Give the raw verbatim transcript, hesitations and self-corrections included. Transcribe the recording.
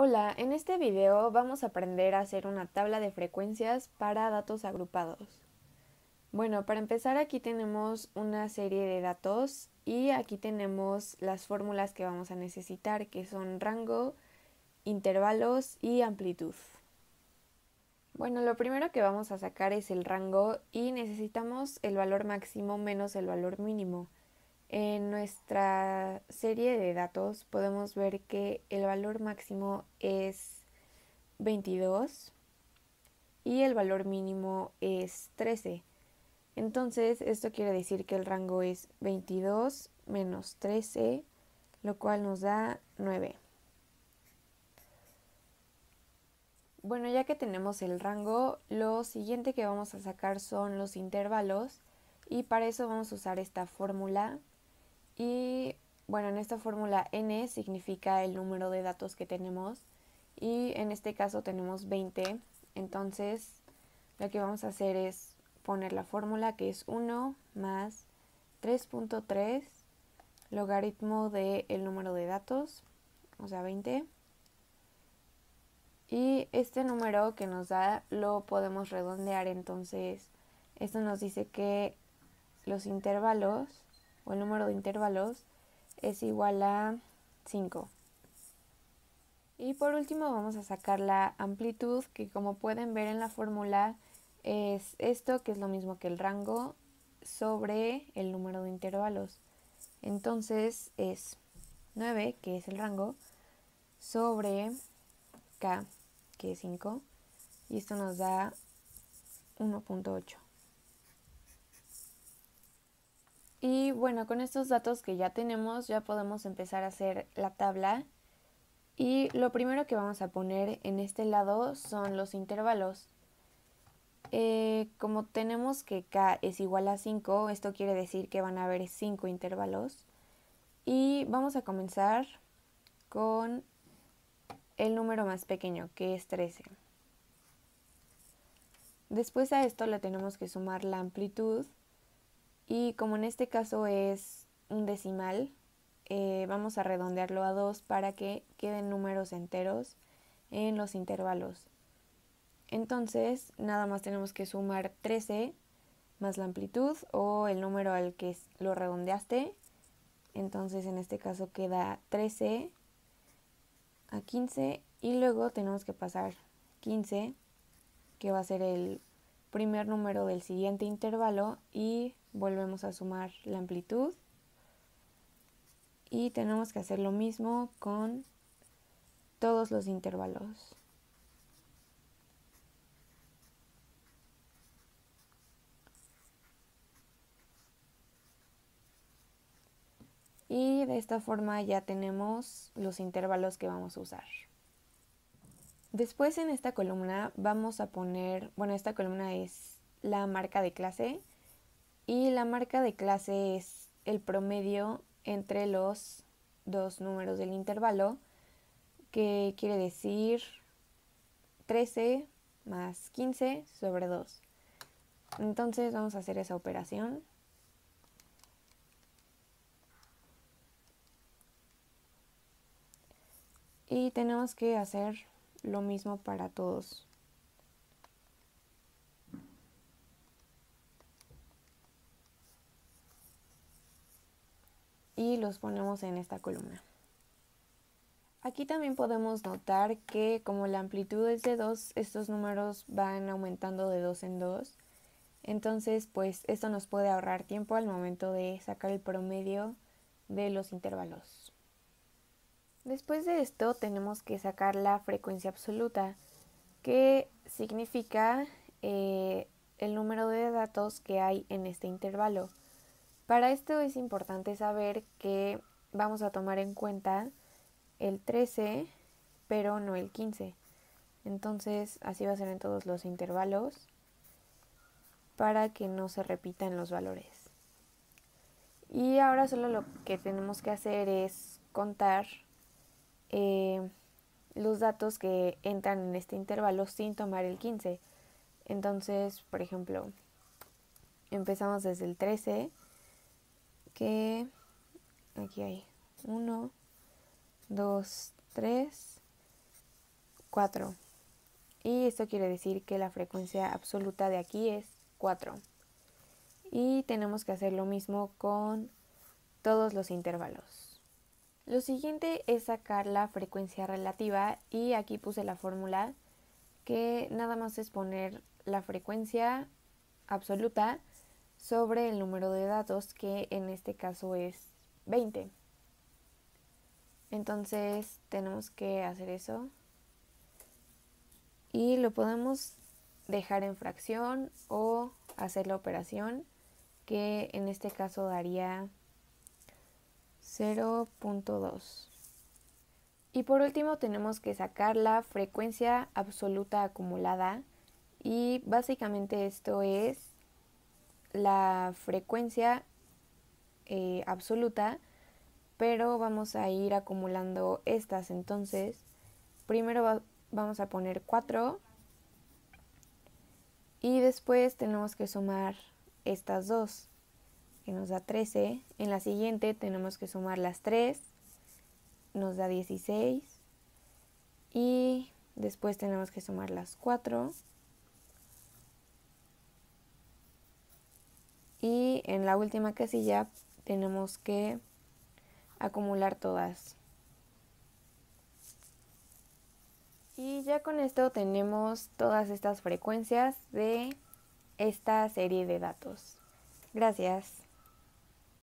Hola, en este video vamos a aprender a hacer una tabla de frecuencias para datos agrupados. Bueno, para empezar aquí tenemos una serie de datos y aquí tenemos las fórmulas que vamos a necesitar, que son rango, intervalos y amplitud. Bueno, lo primero que vamos a sacar es el rango y necesitamos el valor máximo menos el valor mínimo. En nuestra serie de datos podemos ver que el valor máximo es veintidós y el valor mínimo es trece. Entonces esto quiere decir que el rango es veintidós menos trece, lo cual nos da nueve. Bueno, ya que tenemos el rango, lo siguiente que vamos a sacar son los intervalos y para eso vamos a usar esta fórmula. Y bueno, en esta fórmula n significa el número de datos que tenemos y en este caso tenemos veinte. Entonces lo que vamos a hacer es poner la fórmula, que es uno más tres punto tres logaritmo del número de datos, o sea veinte. Y este número que nos da lo podemos redondear, entonces esto nos dice que los intervalos o el número de intervalos es igual a cinco. Y por último vamos a sacar la amplitud, que como pueden ver en la fórmula es esto, que es lo mismo que el rango, sobre el número de intervalos. Entonces es nueve, que es el rango, sobre k, que es cinco, y esto nos da uno punto ocho. Y bueno, con estos datos que ya tenemos, ya podemos empezar a hacer la tabla. Y lo primero que vamos a poner en este lado son los intervalos. Eh, como tenemos que k es igual a cinco, esto quiere decir que van a haber cinco intervalos. Y vamos a comenzar con el número más pequeño, que es trece. Después a esto le tenemos que sumar la amplitud. Y como en este caso es un decimal, eh, vamos a redondearlo a dos para que queden números enteros en los intervalos. Entonces nada más tenemos que sumar trece más la amplitud o el número al que lo redondeaste. Entonces en este caso queda trece a quince y luego tenemos que pasar quince, que va a ser el primer número del siguiente intervalo, y volvemos a sumar la amplitud. Y tenemos que hacer lo mismo con todos los intervalos. Y de esta forma ya tenemos los intervalos que vamos a usar. Después en esta columna vamos a poner, bueno, esta columna es la marca de clase y la marca de clase es el promedio entre los dos números del intervalo, que quiere decir trece más quince sobre dos. Entonces vamos a hacer esa operación. Y tenemos que hacer lo mismo para todos. Y los ponemos en esta columna. Aquí también podemos notar que como la amplitud es de dos, estos números van aumentando de dos en dos. Entonces, pues esto nos puede ahorrar tiempo al momento de sacar el promedio de los intervalos. Después de esto tenemos que sacar la frecuencia absoluta, que significa eh, el número de datos que hay en este intervalo. Para esto es importante saber que vamos a tomar en cuenta el trece, pero no el quince. Entonces así va a ser en todos los intervalos para que no se repitan los valores. Y ahora solo lo que tenemos que hacer es contar eh, los datos que entran en este intervalo sin tomar el quince. Entonces, por ejemplo, empezamos desde el trece, que aquí hay uno, dos, tres, cuatro. Y esto quiere decir que la frecuencia absoluta de aquí es cuatro. Y tenemos que hacer lo mismo con todos los intervalos. Lo siguiente es sacar la frecuencia relativa y aquí puse la fórmula que nada más es poner la frecuencia absoluta sobre el número de datos, que en este caso es veinte. Entonces tenemos que hacer eso y lo podemos dejar en fracción o hacer la operación, que en este caso daría cero punto dos. Y por último tenemos que sacar la frecuencia absoluta acumulada, y básicamente esto es la frecuencia eh, absoluta, pero vamos a ir acumulando estas. Entonces primero va, vamos a poner cuatro y después tenemos que sumar estas dos, que nos da trece. En la siguiente tenemos que sumar las tres, nos da dieciséis. Y después tenemos que sumar las cuatro. Y en la última casilla tenemos que acumular todas. Y ya con esto tenemos todas estas frecuencias de esta serie de datos. Gracias.